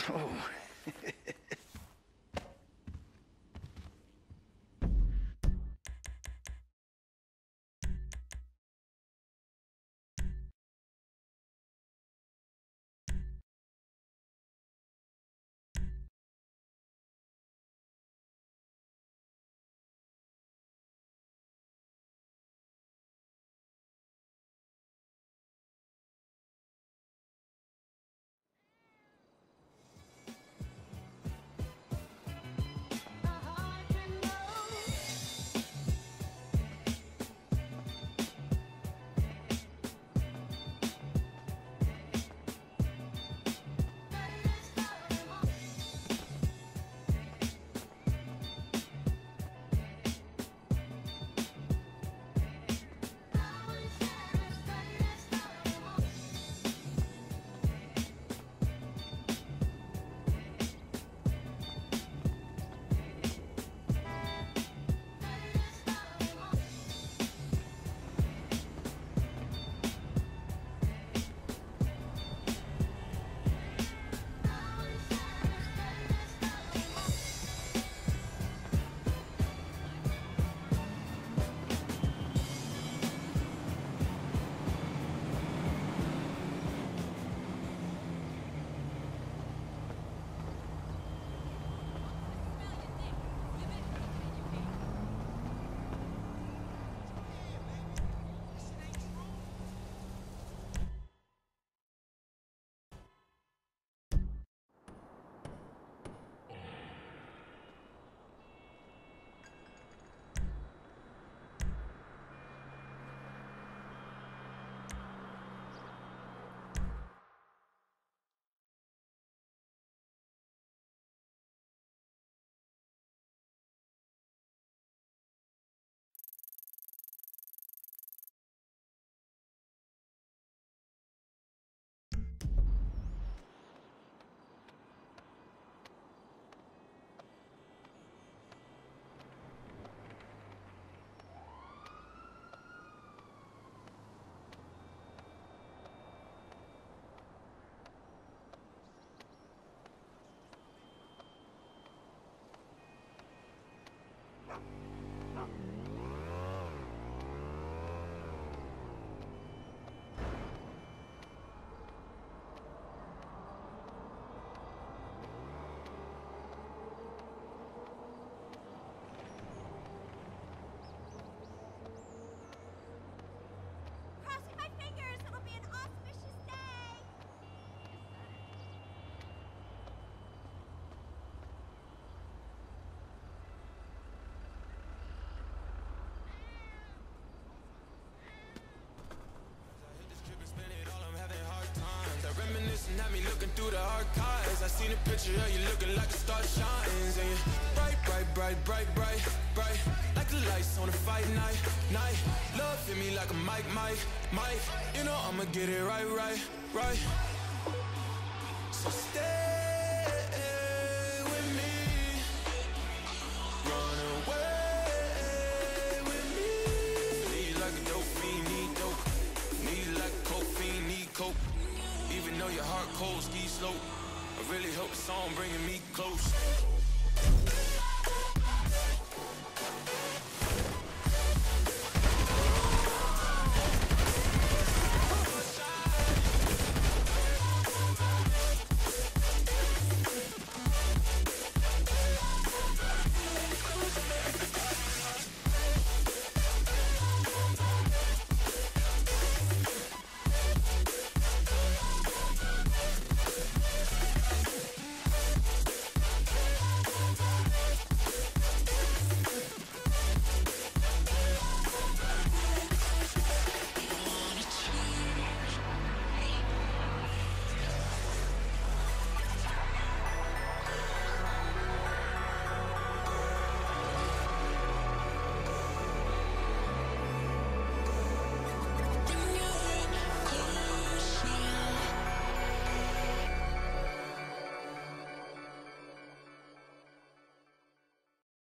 Oh. Had me looking through the archives. I seen a picture of you looking like a star shines, and you're bright, bright, bright, bright, bright, bright, like the lights on a fight night, night. Love hit me like a mic, mic, mic. You know I'ma get it right, right, right. So stay with me, run away with me. Need like a dope fiend, need dope. Need like a coke fiend, need coke. Even though your heart cold, ski slope, I really hope the song bringing me close.